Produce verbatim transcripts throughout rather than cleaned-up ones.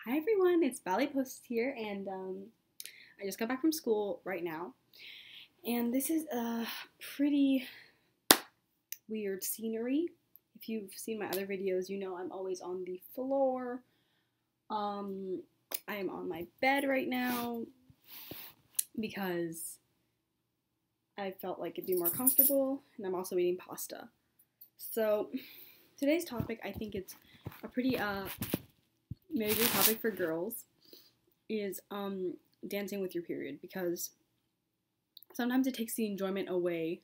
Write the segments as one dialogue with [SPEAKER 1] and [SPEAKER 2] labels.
[SPEAKER 1] Hi everyone, it's Ballet Post here, and um, I just got back from school right now, and this is a pretty weird scenery. If you've seen my other videos, you know I'm always on the floor. Um, I am on my bed right now because I felt like it'd be more comfortable, and I'm also eating pasta. So today's topic, I think it's a pretty uh major topic for girls, is um dancing with your period, because sometimes it takes the enjoyment away.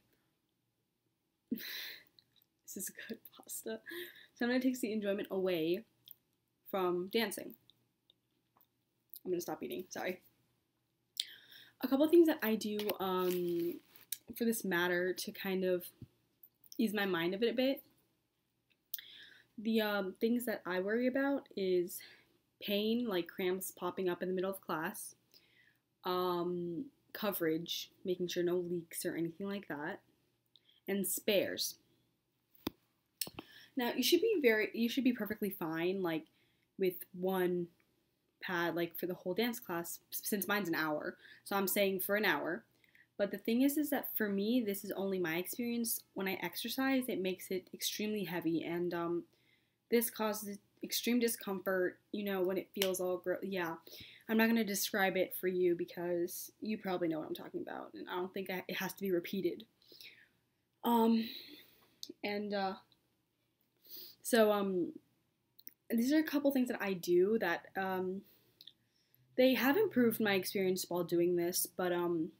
[SPEAKER 1] This is good pasta. Sometimes it takes the enjoyment away from dancing. I'm gonna stop eating, sorry. A couple of things that I do um for this matter to kind of ease my mind of it a bit. The um, things that I worry about is pain, like cramps popping up in the middle of class, um, coverage, making sure no leaks or anything like that, and spares. Now, you should be very, you should be perfectly fine, like, with one pad, like, for the whole dance class, since mine's an hour, so I'm saying for an hour. But the thing is, is that for me, this is only my experience. When I exercise, it makes it extremely heavy, and um, this causes extreme discomfort, you know, when it feels all gross. Yeah, I'm not going to describe it for you because you probably know what I'm talking about, and I don't think I, it has to be repeated. Um, and, uh, so, um, these are a couple things that I do that, um, they have improved my experience while doing this, but, um,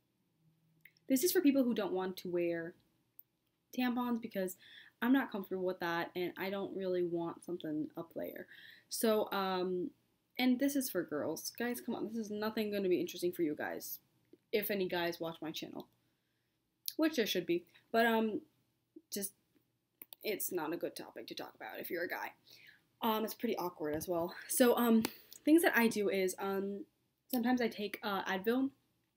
[SPEAKER 1] this is for people who don't want to wear tampons, because I'm not comfortable with that, and I don't really want something up there. So, um, and this is for girls. Guys, come on, this is nothing going to be interesting for you guys, if any guys watch my channel, which there should be, but, um, just, it's not a good topic to talk about if you're a guy. Um, it's pretty awkward as well. So, um, things that I do is, um, sometimes I take, uh, Advil,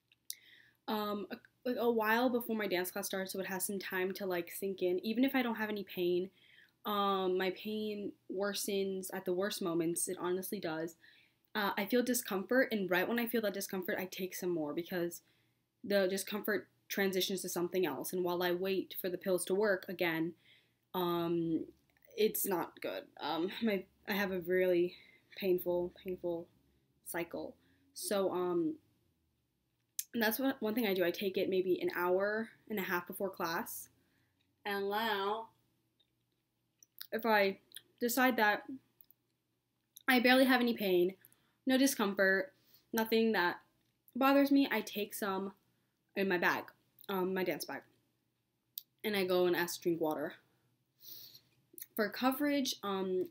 [SPEAKER 1] um, a like a while before my dance class starts, so it has some time to like sink in. Even if I don't have any pain, um, my pain worsens at the worst moments. It honestly does. Uh, I feel discomfort, and right when I feel that discomfort, I take some more, because the discomfort transitions to something else. And while I wait for the pills to work again, um, it's not good. Um, my I have a really painful, painful cycle. So, um, and that's what one thing I do. I take it maybe an hour and a half before class. And now, if I decide that I barely have any pain, no discomfort, nothing that bothers me, I take some in my bag, um, my dance bag. And I go and ask to drink water. For coverage, um,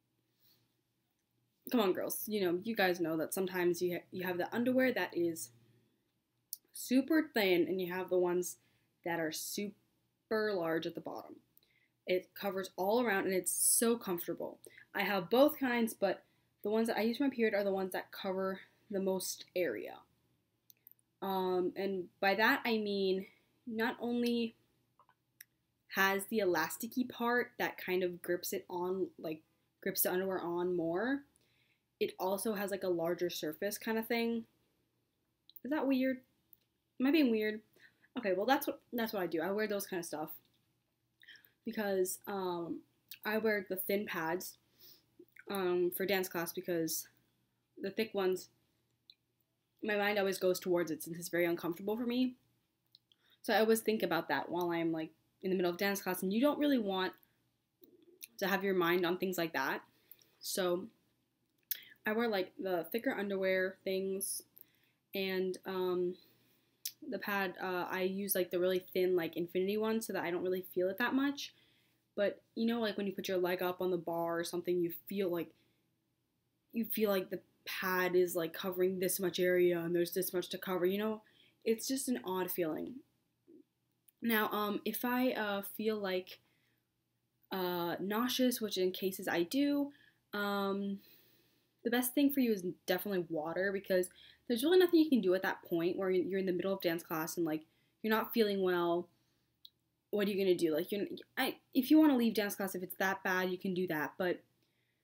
[SPEAKER 1] come on girls, you know, you guys know that sometimes you, ha you have the underwear that is super thin, and you have the ones that are super large at the bottom. It covers all around, and it's so comfortable. I have both kinds, but the ones that I use for my period are the ones that cover the most area. Um, and by that I mean, not only has the elasticy part that kind of grips it on, like grips the underwear on more, it also has like a larger surface kind of thing. Is that weird? Am I being weird? Okay, well that's what that's what I do. I wear those kind of stuff because um, I wear the thin pads um, for dance class, because the thick ones, my mind always goes towards it since it's very uncomfortable for me. So I always think about that while I'm like in the middle of dance class, and you don't really want to have your mind on things like that. So I wear like the thicker underwear things, and um, the pad, uh, I use like the really thin like infinity one, so that I don't really feel it that much. But you know, like when you put your leg up on the bar or something, you feel like you feel like the pad is like covering this much area and there's this much to cover, you know? It's just an odd feeling. Now, um, if I uh, feel like uh, nauseous, which in cases I do, um, the best thing for you is definitely water, because there's really nothing you can do at that point where you're in the middle of dance class and like you're not feeling well. What are you gonna do? Like, you're, I, if you want to leave dance class, if it's that bad, you can do that. But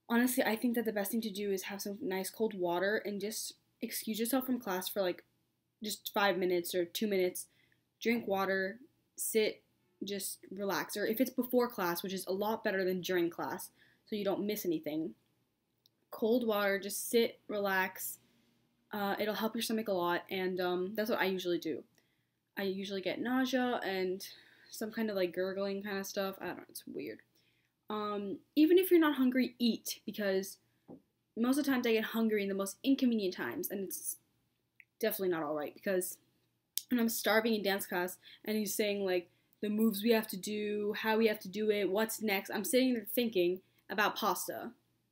[SPEAKER 1] Honestly, I think that the best thing to do is have some nice cold water and just excuse yourself from class for like just five minutes or two minutes. Drink water, sit, just relax. Or if it's before class, which is a lot better than during class, so you don't miss anything. Cold water, just sit, relax. Uh, it'll help your stomach a lot, and um, that's what I usually do. I usually get nausea and some kind of like gurgling kind of stuff. I don't know, it's weird. Um, even if you're not hungry, eat, because most of the times I get hungry in the most inconvenient times, and it's definitely not all right, because when I'm starving in dance class and he's saying like the moves we have to do, how we have to do it, what's next, I'm sitting there thinking about pasta.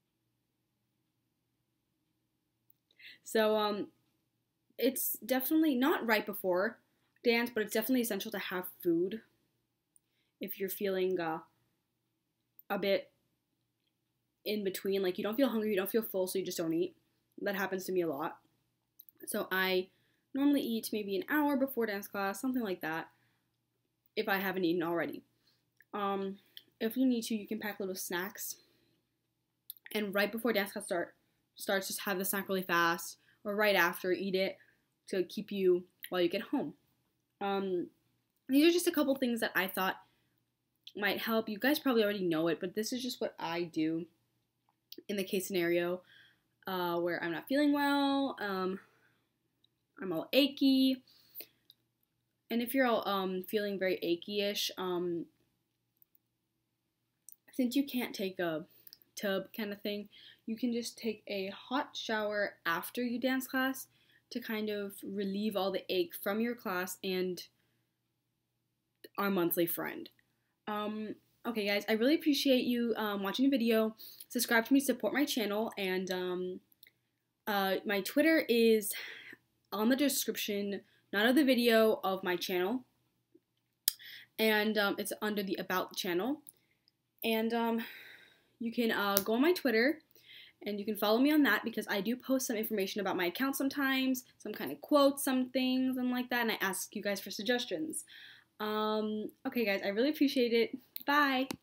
[SPEAKER 1] So um, it's definitely not right before dance, but it's definitely essential to have food if you're feeling uh, a bit in between. Like you don't feel hungry, you don't feel full, so you just don't eat. That happens to me a lot. So I normally eat maybe an hour before dance class, something like that, if I haven't eaten already. Um, if you need to, you can pack little snacks. And right before dance class start starts, just have the snack really fast, or right after, eat it to keep you while you get home. Um, these are just a couple things that I thought might help. You guys probably already know it, but this is just what I do in the case scenario uh, where I'm not feeling well, um, I'm all achy, and if you're all um, feeling very achy-ish, um, since you can't take a tub kind of thing, you can just take a hot shower after you dance class to kind of relieve all the ache from your class and our monthly friend. Um, okay, guys, I really appreciate you um, watching the video. Subscribe to me to support my channel, and um, uh, my Twitter is on the description, not of the video, of my channel, and um, it's under the About channel. And um, you can uh, go on my Twitter, and you can follow me on that, because I do post some information about my account sometimes, some kind of quotes, some things, and like that, and I ask you guys for suggestions. Um, okay, guys, I really appreciate it. Bye!